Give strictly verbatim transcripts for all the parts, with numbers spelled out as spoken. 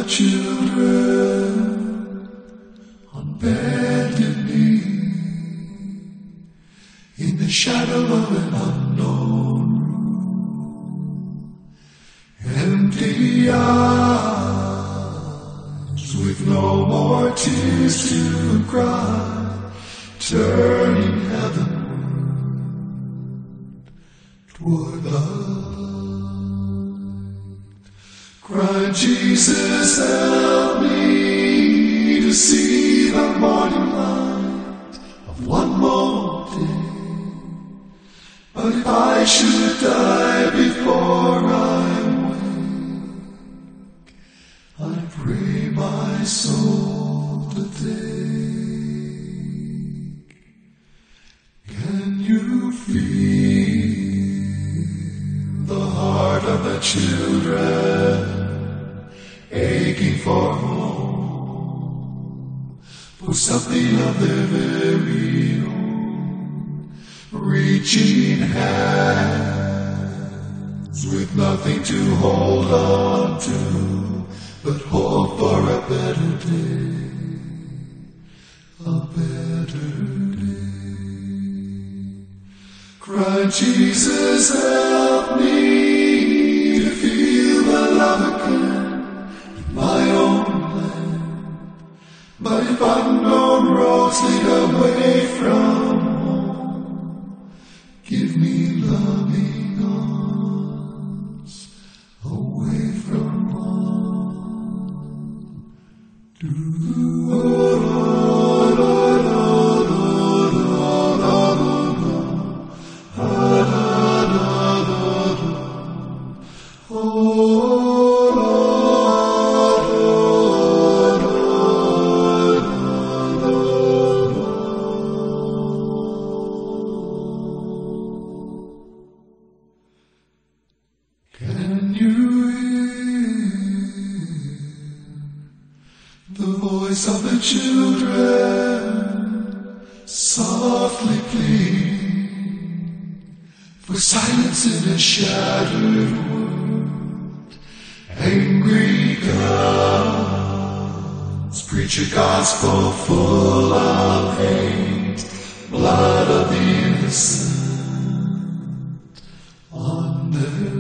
the children on bended knee in the shadow of an unknown room. Empty eyes with no more tears to cry, turning heavenward toward the light. Crying, Jesus, help me to see the morning light of one more day. But if I should die before I wake, I pray my soul to take. Can you feel the heart of the children aching for home, for something of their very own, reaching hands with nothing to hold on to, but hope for a better day, a better day. Crying, Jesus, help me to feel the love again in my own land. But if unknown roads lead away from home, give me loving arms away from home. Do Can you hear the voice of the children softly pleading for silence in a shattered world? Angry gods preach a gospel full of hate, blood of the innocent on their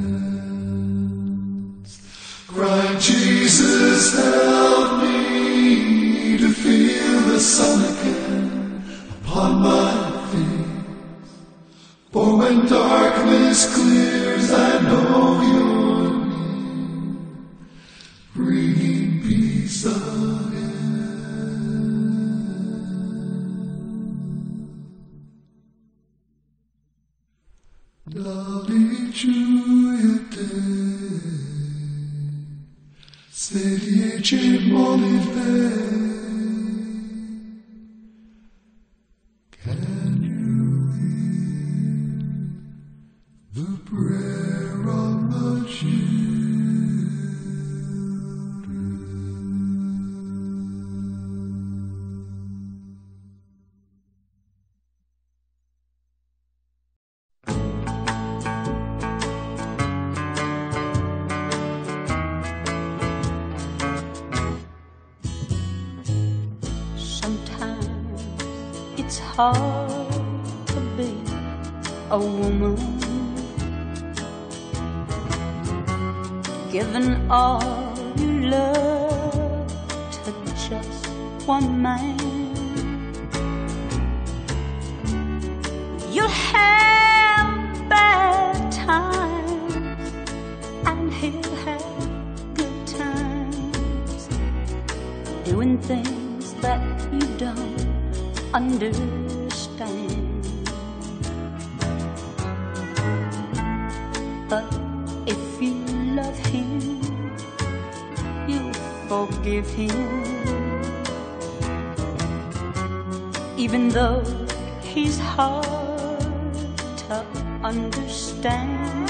hands. Crying, Jesus, help me to feel the sun again upon my face. For when darkness clears, I know you're near, bringing peace again. Dall'icciuiate se dieci molive. Can you hear the prayer of the children? It's hard to be a woman, giving all your love to just one man. You'll have bad times and he'll have good times, doing things that you don't understand. But if you love him, you'll forgive him, even though he's hard to understand.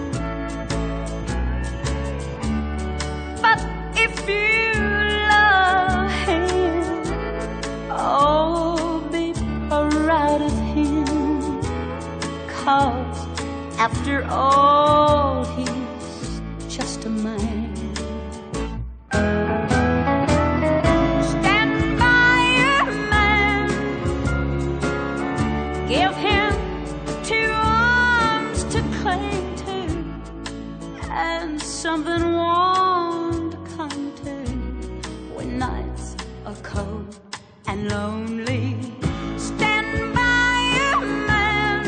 But if you love him, oh, be proud of him, 'cause after all, he's just a man. Give him two arms to cling to and something warm to come to when nights are cold and lonely. Stand by your man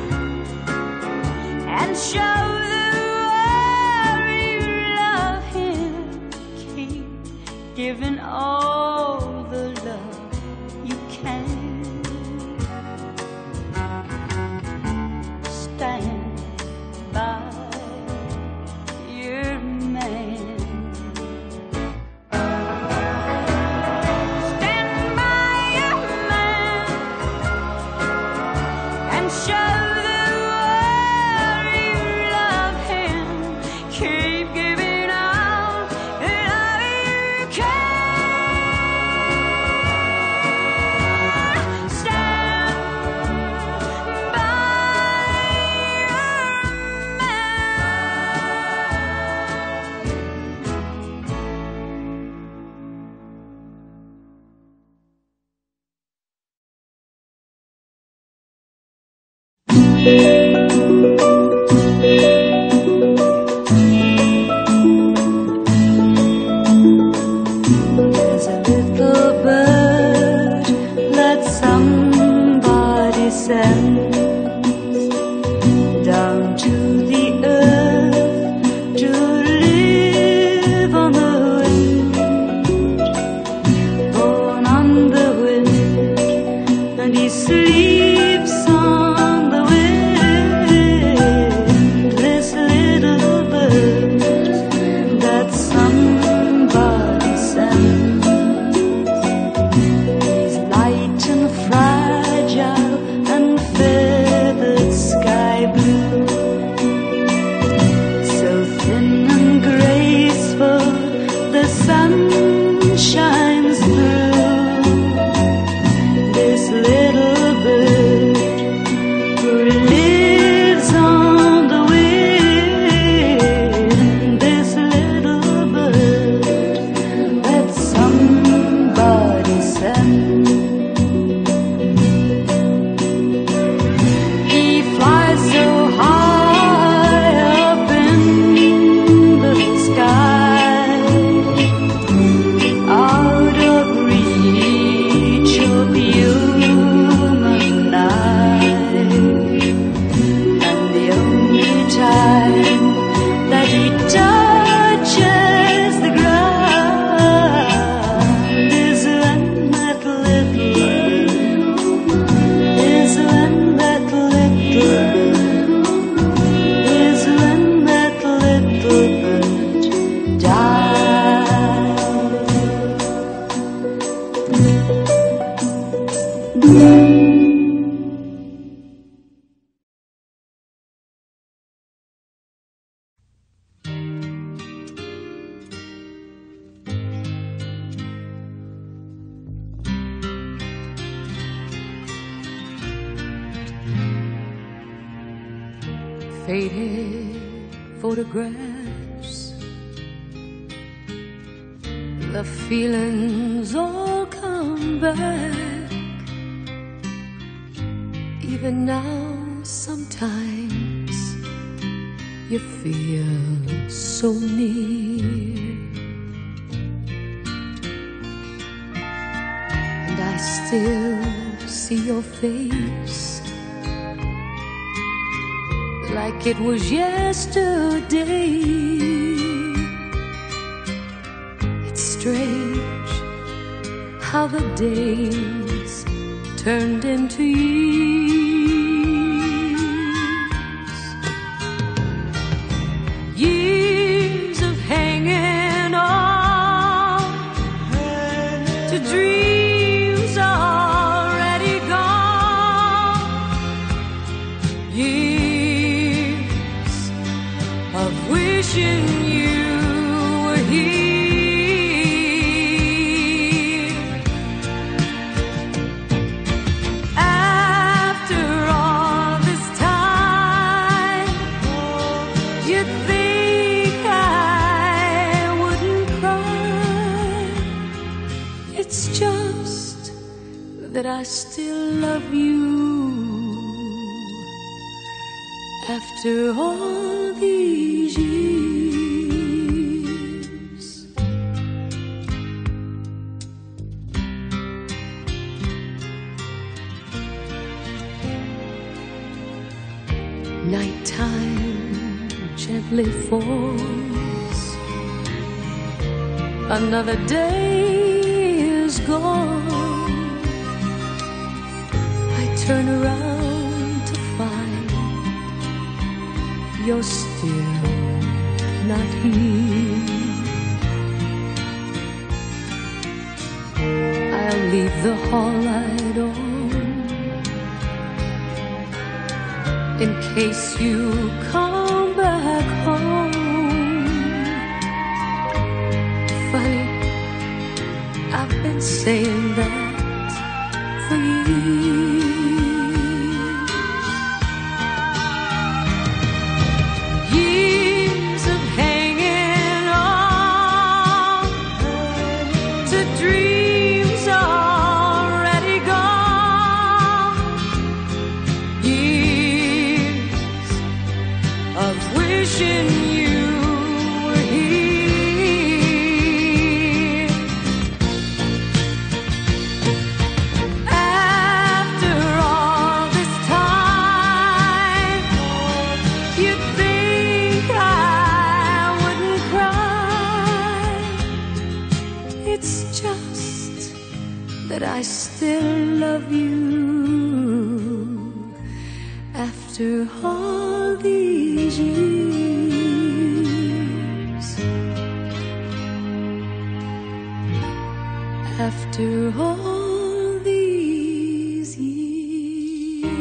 and show the world you love him. Keep giving all the love you can. Stand by your man. Stand by your man and show the world you love him. Keep giving all the love you can. Stand by There's a little bird that somebody sends down to the earth to live on the wind, born on the wind, and he sleeps on the wind. This little bird that somebody sends, he's light and fragile and feathered sky blue, so thin and graceful the sun shines through. This little bird who lives on the wind, this little bird that somebody sent. He flies so high up in the sky, out of reach of human eye, and the only time that he touches the ground is when that little bird, is when that little bird, is when that little bird dies. Faded photographs, the feelings all come back. Even now, sometimes you feel so near, and I still see your face like it was yesterday. It's strange how the days turned into years, years of hanging on to dreams already gone, years of wishing you were here. After all this time, you'd think I wouldn't cry. It's just that I still love you After all these years, nighttime gently falls, another day is gone. I turn around to find you're still not here. I'll leave the hall light on in case you come back home. Funny, I've been saying that for years. Years of hanging on to dreams already gone. Years of wishing you were here. After all this time, you'd think I wouldn't cry. It's just that I still love you. After all these years, after all these years.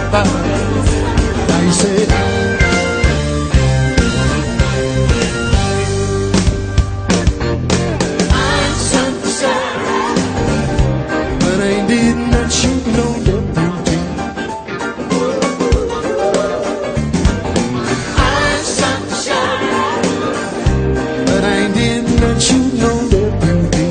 Now you say I'm something sorry, but I did not shoot no deputy. I'm something sorry, but I did not shoot no deputy.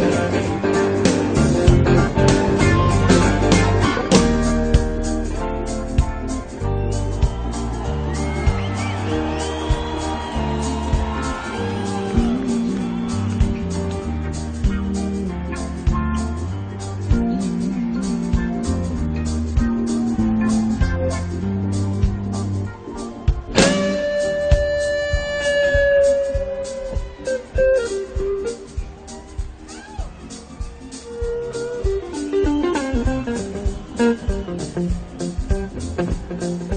Thank you.